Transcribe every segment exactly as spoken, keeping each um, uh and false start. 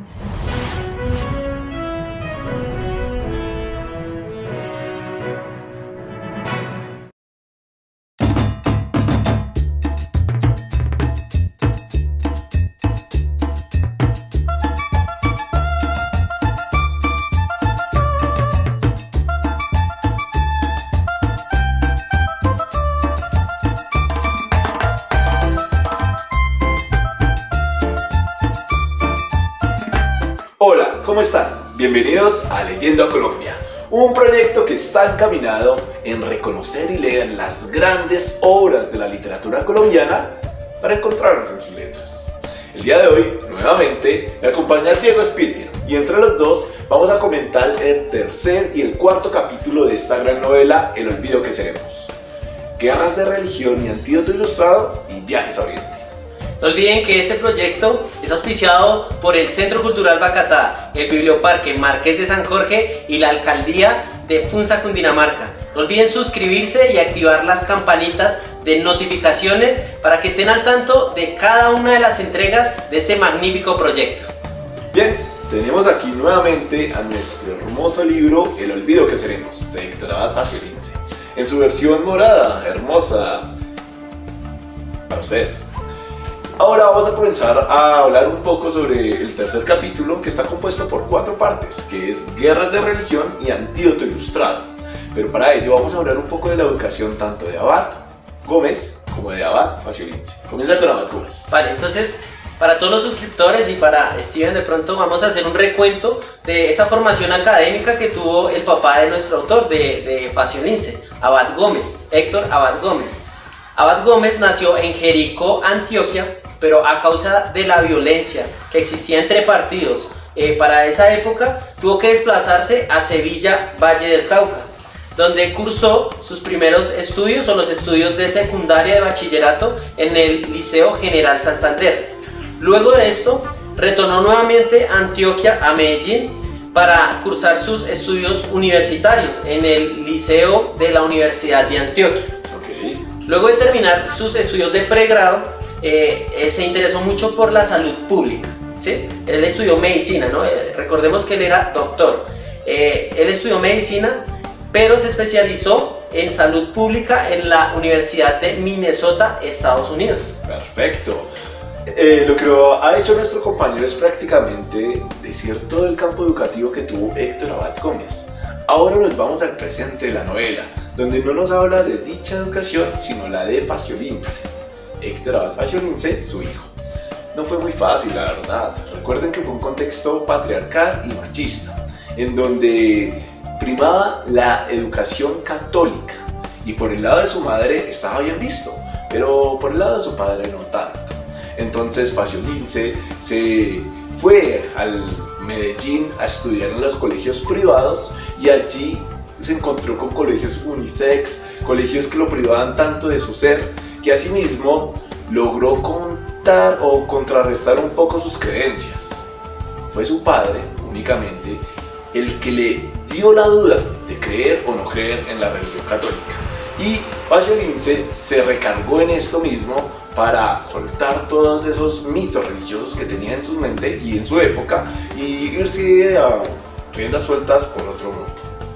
Hola, ¿cómo están? Bienvenidos a Leyendo a Colombia, un proyecto que está encaminado en reconocer y leer las grandes obras de la literatura colombiana para encontrarnos en sus letras. El día de hoy, nuevamente, me acompaña Diego Spitia y entre los dos vamos a comentar el tercer y el cuarto capítulo de esta gran novela, El olvido que seremos. Guerras de religión y antídoto ilustrado y viajes a Oriente. No olviden que este proyecto es auspiciado por el Centro Cultural Bacatá, el Biblioparque Marqués de San Jorge y la Alcaldía de Funza, Cundinamarca. No olviden suscribirse y activar las campanitas de notificaciones para que estén al tanto de cada una de las entregas de este magnífico proyecto. Bien, tenemos aquí nuevamente a nuestro hermoso libro El olvido que seremos, de Héctor Abad Faciolince, en su versión morada, hermosa, para ustedes. Ahora vamos a comenzar a hablar un poco sobre el tercer capítulo, que está compuesto por cuatro partes, que es Guerras de religión y antídoto ilustrado. Pero para ello vamos a hablar un poco de la educación tanto de Abad Gómez como de Abad Faciolince. Comienza con Abad Gómez. Vale, entonces para todos los suscriptores y para Steven de pronto vamos a hacer un recuento de esa formación académica que tuvo el papá de nuestro autor, de, de Faciolince, Abad Gómez, Héctor Abad Gómez. Abad Gómez nació en Jericó, Antioquia, pero a causa de la violencia que existía entre partidos eh, para esa época, tuvo que desplazarse a Sevilla, Valle del Cauca, donde cursó sus primeros estudios o los estudios de secundaria de bachillerato en el Liceo General Santander. Luego de esto, retornó nuevamente a Antioquia, a Medellín, para cursar sus estudios universitarios en el Liceo de la Universidad de Antioquia. Okay. Luego de terminar sus estudios de pregrado, eh, eh, se interesó mucho por la salud pública, ¿sí? Él estudió medicina, ¿no? Eh, recordemos que él era doctor. Eh, él estudió medicina, pero se especializó en salud pública en la Universidad de Minnesota, Estados Unidos. Perfecto. Eh, lo que ha hecho nuestro compañero es prácticamente decir todo el campo educativo que tuvo Héctor Abad Gómez. Ahora nos vamos al presente de la novela, donde no nos habla de dicha educación, sino la de Faciolince. Héctor Abad Faciolince, su hijo. No fue muy fácil, la verdad. Recuerden que fue un contexto patriarcal y machista, en donde primaba la educación católica, y por el lado de su madre estaba bien visto, pero por el lado de su padre no tanto. Entonces Faciolince se fue al Medellín a estudiar en los colegios privados y allí se encontró con colegios unisex, colegios que lo privaban tanto de su ser, que asimismo logró contar o contrarrestar un poco sus creencias. Fue su padre, únicamente, el que le dio la duda de creer o no creer en la religión católica. Y Faciolince se recargó en esto mismo para soltar todos esos mitos religiosos que tenía en su mente y en su época y irse a riendas sueltas por otro mundo.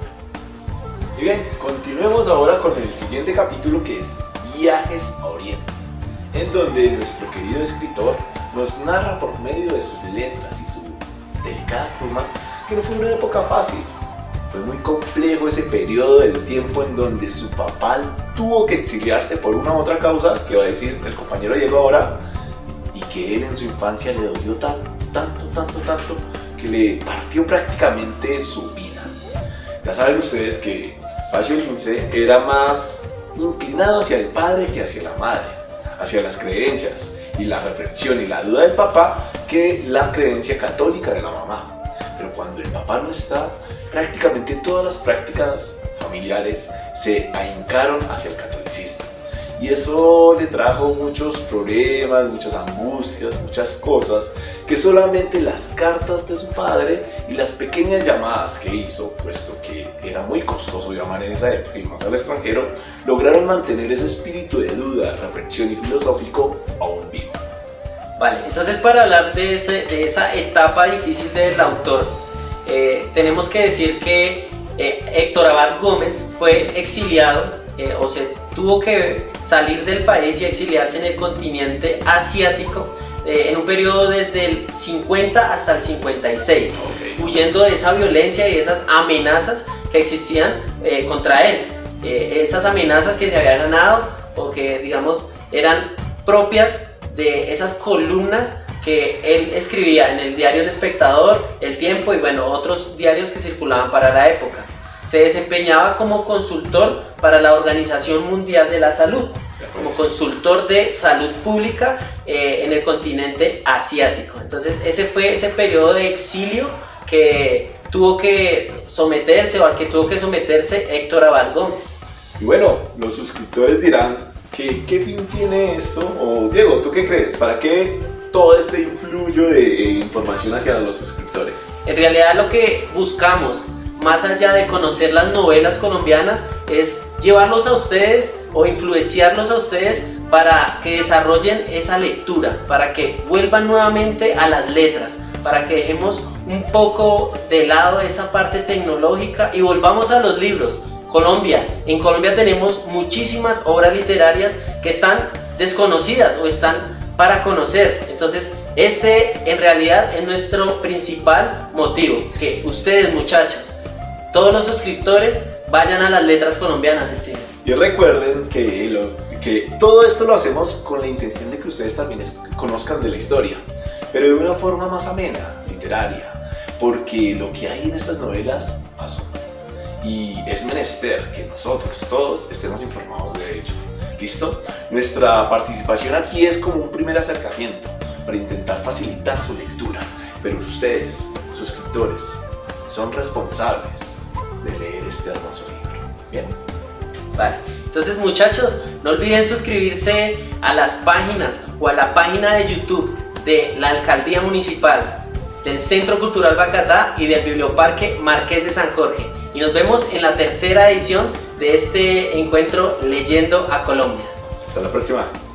Y bien, continuemos ahora con el siguiente capítulo, que es Viajes a Oriente, en donde nuestro querido escritor nos narra por medio de sus letras y su delicada pluma que no fue una época fácil. Fue muy complejo ese periodo del tiempo en donde su papá tuvo que exiliarse por una u otra causa, que va a decir el compañero Diego ahora, y que él en su infancia le dolió tanto, tanto, tanto, tanto, que le partió prácticamente su vida. Ya saben ustedes que Faciolince era más inclinado hacia el padre que hacia la madre, hacia las creencias y la reflexión y la duda del papá que la creencia católica de la mamá. Pero cuando el papá no está, prácticamente todas las prácticas familiares se ahincaron hacia el catolicismo. Y eso le trajo muchos problemas, muchas angustias, muchas cosas que solamente las cartas de su padre y las pequeñas llamadas que hizo, puesto que era muy costoso llamar en esa época y más al extranjero, lograron mantener ese espíritu de duda, reflexión y filosófico aún vivo. Vale, entonces para hablar de, ese, de esa etapa difícil del autor, eh, tenemos que decir que eh, Héctor Abad Gómez fue exiliado eh, o se tuvo que salir del país y exiliarse en el continente asiático eh, en un periodo desde el cincuenta hasta el cincuenta y seis, okay, huyendo de esa violencia y de esas amenazas que existían eh, contra él, eh, esas amenazas que se había ganado o que digamos eran propias de esas columnas que él escribía en el diario El Espectador, El Tiempo y bueno, otros diarios que circulaban para la época. Se desempeñaba como consultor para la Organización Mundial de la Salud, como consultor de salud pública eh, en el continente asiático. Entonces ese fue ese periodo de exilio que tuvo que someterse o al que tuvo que someterse Héctor Abad Gómez. Y bueno, los suscriptores dirán, ¿Qué, ¿Qué fin tiene esto? O Diego, ¿tú qué crees? ¿Para qué todo este influyo de eh, información hacia los suscriptores? En realidad lo que buscamos, más allá de conocer las novelas colombianas, es llevarlos a ustedes o influenciarlos a ustedes para que desarrollen esa lectura, para que vuelvan nuevamente a las letras, para que dejemos un poco de lado esa parte tecnológica y volvamos a los libros. Colombia, en Colombia tenemos muchísimas obras literarias que están desconocidas o están para conocer. Entonces este en realidad es nuestro principal motivo, que ustedes muchachos, todos los suscriptores vayan a las letras colombianas, Steven. Y recuerden que, lo, que todo esto lo hacemos con la intención de que ustedes también es, conozcan de la historia, pero de una forma más amena, literaria, porque lo que hay en estas novelas pasó. Y es menester que nosotros todos estemos informados de ello. ¿Listo? Nuestra participación aquí es como un primer acercamiento para intentar facilitar su lectura, pero ustedes, suscriptores, son responsables de leer este hermoso libro. ¿Bien? Vale, entonces muchachos, no olviden suscribirse a las páginas o a la página de YouTube de la Alcaldía Municipal, del Centro Cultural Bacatá y del Biblioparque Marqués de San Jorge. Y nos vemos en la tercera edición de este encuentro Leyendo a Colombia. Hasta la próxima.